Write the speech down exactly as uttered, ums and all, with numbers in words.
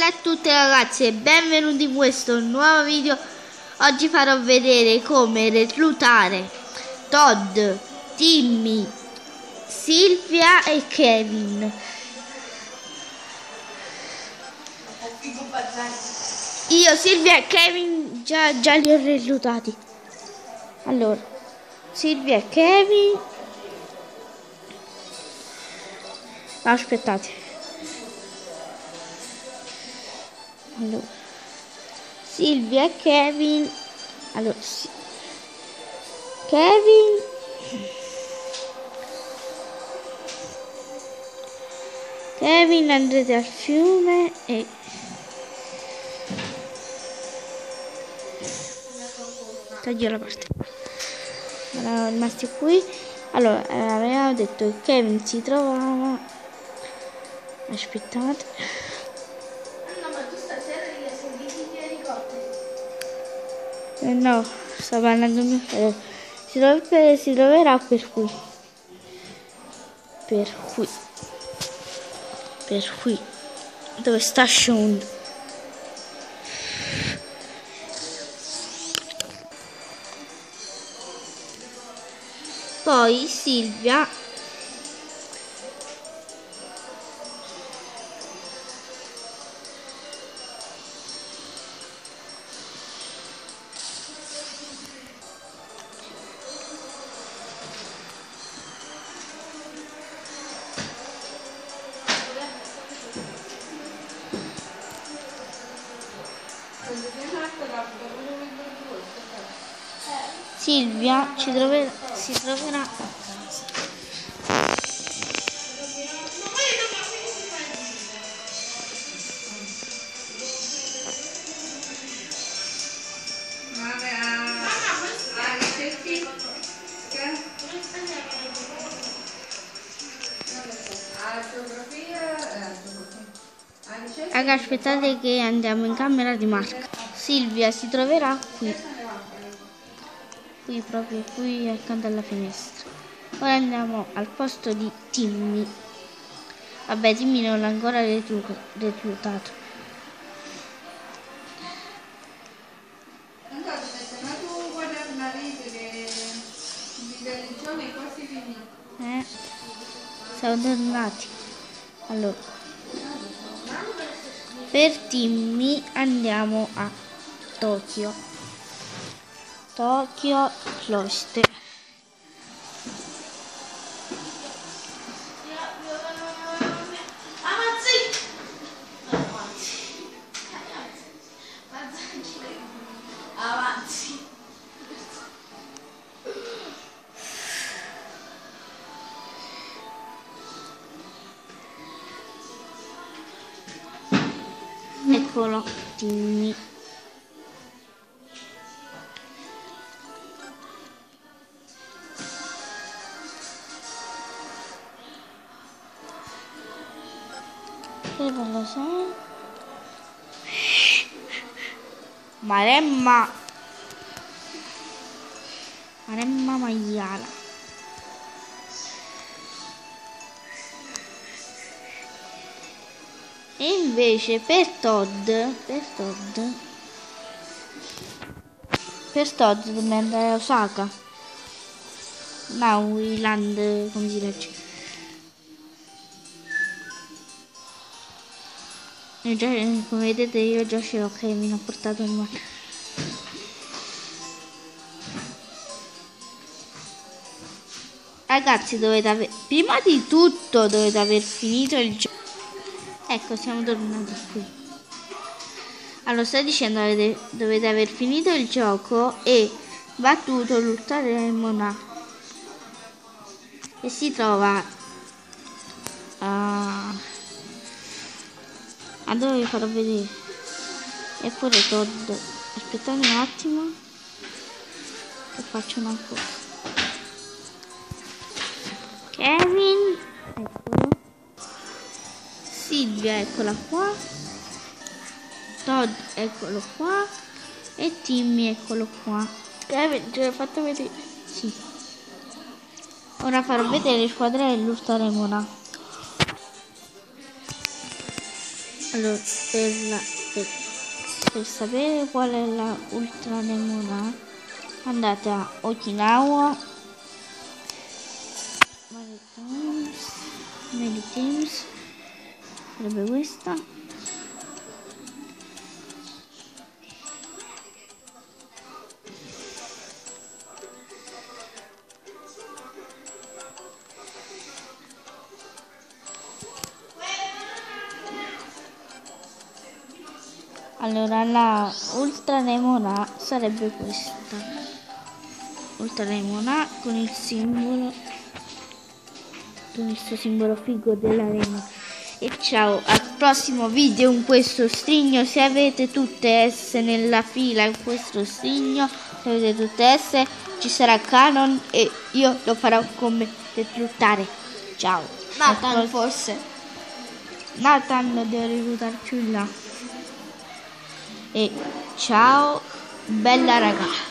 a tutti ragazzi e benvenuti in questo nuovo video. Oggi farò vedere come reclutare Todd, Timmy, Silvia e Kevin. Io, Silvia e Kevin già, già li ho reclutati. Allora, Silvia e Kevin. No, aspettate. Allora, Silvia e Kevin. Allora, sì. Kevin. Kevin, andrete al fiume e taglio la parte. Eravamo rimasti qui. Allora, avevamo detto che Kevin si trovava. Aspettate. Eh no, sto parlando mio fratello. Si, dove, si troverà per qui. Per qui. Per qui. Dove sta Sean. Poi Silvia. Silvia ci troverà, si troverà a casa. Raga, aspettate che andiamo in camera di Mark. Silvia si troverà qui. Qui, proprio qui accanto alla finestra. Ora andiamo al posto di Timmy. Vabbè, Timmy non l'ha ancora reclutato. Eh, siamo tornati. Allora, per Timmy andiamo a Tokyo. Tokyo Cloister. Avanzi. Eccolo, Timmy. Lo so. Maremma Maremma maiala. E invece per Todd per Todd per Todd dobbiamo andare a Osaka, Maui-land, come si legge. E già, come vedete io già ce l'ho, che mi ho portato in mano. Ragazzi, dovete aver, prima di tutto dovete aver finito il gioco. Ecco, siamo tornati qui. Allora, sto dicendo, dovete, dovete aver finito il gioco e battuto l'Ultramona, e si trova a... a dove vi farò vedere. E pure Todd. Aspettate un attimo che faccio una cosa. Kevin, eccolo. Silvia, eccola qua. Todd, eccolo qua. E Timmy, eccolo qua. Kevin, ce l'ho fatto vedere? Sì. Ora farò vedere le squadre dell'Ultramona. Allora, per, la, per, per sapere qual è la Ultra Demona, andate a Okinawa Medi Teams, sarebbe questa. Allora la Ultra Demona sarebbe questa. Ultra Demona con il simbolo, con il suo simbolo figo dell'arena. E ciao, al prossimo video in questo strigno. Se avete tutte S nella fila in questo strigno, se avete tutte S, ci sarà Canon e io lo farò come reclutare. Ciao. Nathan forse. Nathan lo devo reclutare più in là. E ciao, bella raga.